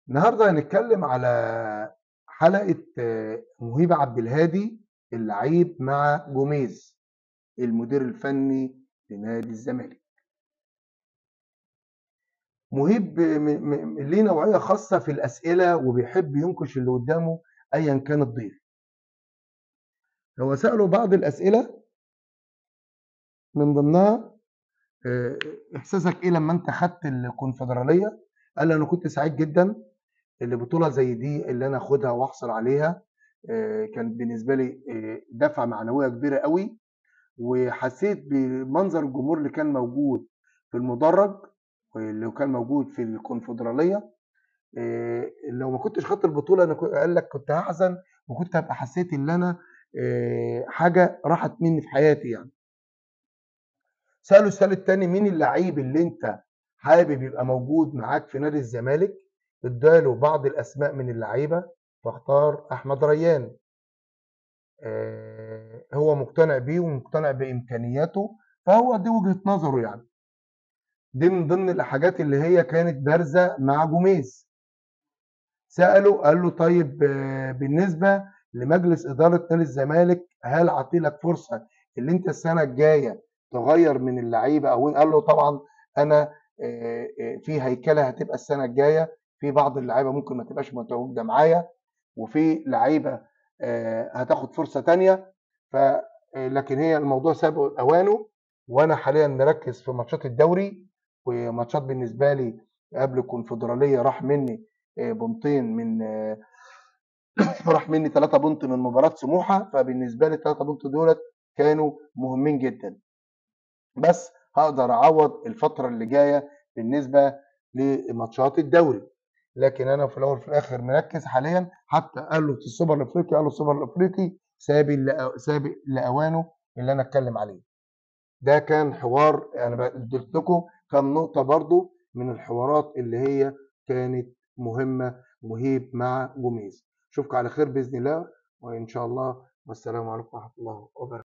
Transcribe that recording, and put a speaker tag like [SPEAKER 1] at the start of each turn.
[SPEAKER 1] النهارده هنتكلم على حلقة مهيب عبد الهادي اللعيب مع جوميز المدير الفني لنادي الزمالك. مهيب ليه نوعية خاصة في الأسئلة وبيحب ينكش اللي قدامه أيا كان الضيف. هو سأله بعض الأسئلة من ضمنها آه، إحساسك إيه لما أنت خدت الكونفدرالية؟ قال أنا كنت سعيد جدا، اللي بطولة زي دي اللي أنا أخدها وأحصل عليها كانت بالنسبة لي دفعة معنوية كبيرة قوي، وحسيت بمنظر الجمهور اللي كان موجود في المدرج واللي كان موجود في الكونفدرالية. لو ما كنتش خدت البطولة أنا قال لك كنت هحزن، وكنت هبقى حسيت إن أنا حاجة راحت مني في حياتي يعني. سأله السؤال التاني مين اللعيب اللي أنت حابب يبقى موجود معاك في نادي الزمالك؟ اداله بعض الأسماء من اللعيبة فاختار أحمد ريان. هو مقتنع بيه ومقتنع بإمكانياته، فهو دي وجهة نظره يعني. دي من ضمن الحاجات اللي هي كانت بارزة مع جوميز. سأله قال له طيب بالنسبة لمجلس إدارة نادي الزمالك هل عطيلك فرصة اللي انت السنة الجاية تغير من اللعيبة او قال له طبعا انا في هيكلة هتبقى السنة الجاية في بعض اللعيبة ممكن ما تبقاش متواجدة معايا، وفي لعيبة هتاخد فرصة تانية. ف لكن هي الموضوع سابق اوانه، وانا حاليا مركز في ماتشات الدوري، وماتشات بالنسبة لي قبل الكونفدرالية راح مني بونتين من راح مني 3 بونت من مباراة سموحة، فبالنسبة لي ال3 بونت دولت كانوا مهمين جدا، بس هقدر اعوض الفترة اللي جاية بالنسبة لماتشات الدوري. لكن انا في الاول وفي الاخر مركز حاليا، حتى قال له في السوبر الافريقي قال له السوبر الافريقي سابق لاوانه اللي انا اتكلم عليه. ده كان حوار انا اديت لكم كام نقطة برضو من الحوارات اللي هي كانت مهمة. مهيب مع جوميز. اشوفكم على خير باذن الله وان شاء الله، والسلام عليكم ورحمة الله وبركاته.